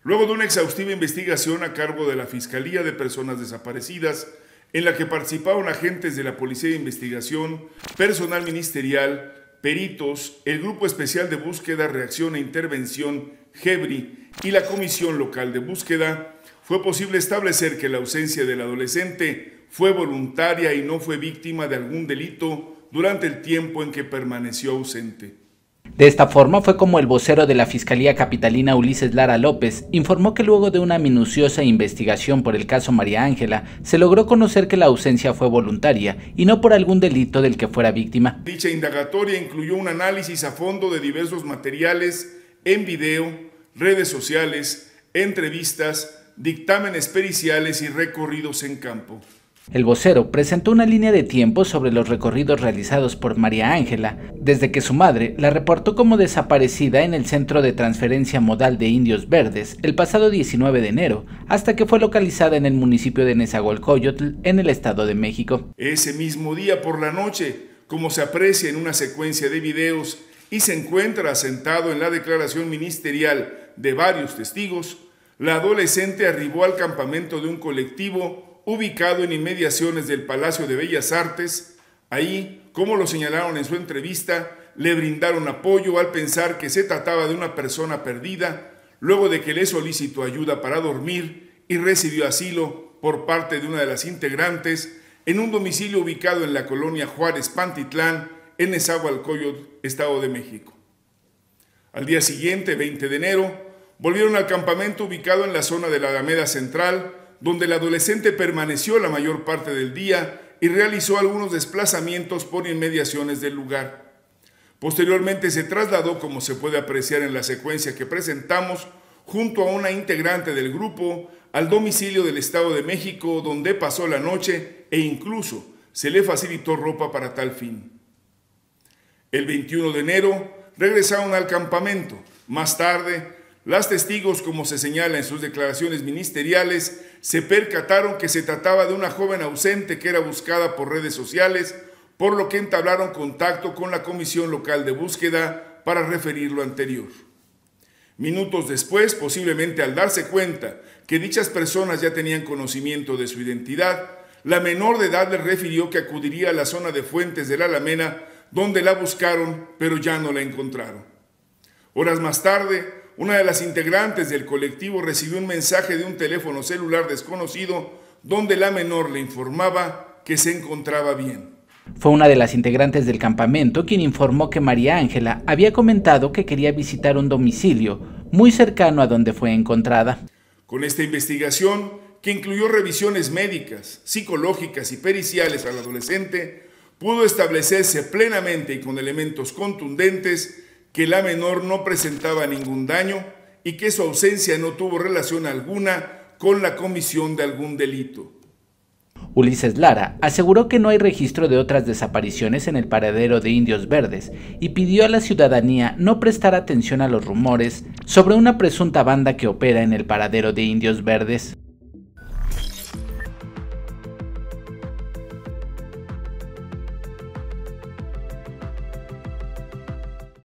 luego de una exhaustiva investigación a cargo de la Fiscalía de Personas Desaparecidas, en la que participaron agentes de la Policía de Investigación, personal ministerial, peritos, el Grupo Especial de Búsqueda, Reacción e Intervención, GEBRI, y la Comisión Local de Búsqueda, fue posible establecer que la ausencia del adolescente fue voluntaria y no fue víctima de algún delito durante el tiempo en que permaneció ausente. De esta forma fue como el vocero de la Fiscalía Capitalina, Ulises Lara López, informó que luego de una minuciosa investigación por el caso María Ángela, se logró conocer que la ausencia fue voluntaria y no por algún delito del que fuera víctima. Dicha indagatoria incluyó un análisis a fondo de diversos materiales en video, redes sociales, entrevistas, dictámenes periciales y recorridos en campo. El vocero presentó una línea de tiempo sobre los recorridos realizados por María Ángela, desde que su madre la reportó como desaparecida en el Centro de Transferencia Modal de Indios Verdes el pasado 19 de enero, hasta que fue localizada en el municipio de Nezahualcóyotl, en el Estado de México. Ese mismo día por la noche, como se aprecia en una secuencia de videos y se encuentra asentado en la declaración ministerial de varios testigos, la adolescente arribó al campamento de un colectivo ubicado en inmediaciones del Palacio de Bellas Artes. Ahí, como lo señalaron en su entrevista, le brindaron apoyo al pensar que se trataba de una persona perdida, luego de que le solicitó ayuda para dormir y recibió asilo por parte de una de las integrantes en un domicilio ubicado en la colonia Juárez Pantitlán, en Nezahualcóyotl, Estado de México. Al día siguiente, 20 de enero, volvieron al campamento ubicado en la zona de la Alameda Central, donde el adolescente permaneció la mayor parte del día y realizó algunos desplazamientos por inmediaciones del lugar. Posteriormente se trasladó, como se puede apreciar en la secuencia que presentamos, junto a una integrante del grupo, al domicilio del Estado de México, donde pasó la noche e incluso se le facilitó ropa para tal fin. El 21 de enero regresaron al campamento. Más tarde, las testigos, como se señala en sus declaraciones ministeriales, se percataron que se trataba de una joven ausente que era buscada por redes sociales, por lo que entablaron contacto con la Comisión Local de Búsqueda para referir lo anterior. Minutos después, posiblemente al darse cuenta que dichas personas ya tenían conocimiento de su identidad, la menor de edad les refirió que acudiría a la zona de Fuentes de la Alameda, donde la buscaron, pero ya no la encontraron. Horas más tarde, una de las integrantes del colectivo recibió un mensaje de un teléfono celular desconocido donde la menor le informaba que se encontraba bien. Fue una de las integrantes del campamento quien informó que María Ángela había comentado que quería visitar un domicilio muy cercano a donde fue encontrada. Con esta investigación, que incluyó revisiones médicas, psicológicas y periciales al adolescente, pudo establecerse plenamente y con elementos contundentes que la menor no presentaba ningún daño y que su ausencia no tuvo relación alguna con la comisión de algún delito. Ulises Lara aseguró que no hay registro de otras desapariciones en el paradero de Indios Verdes y pidió a la ciudadanía no prestar atención a los rumores sobre una presunta banda que opera en el paradero de Indios Verdes.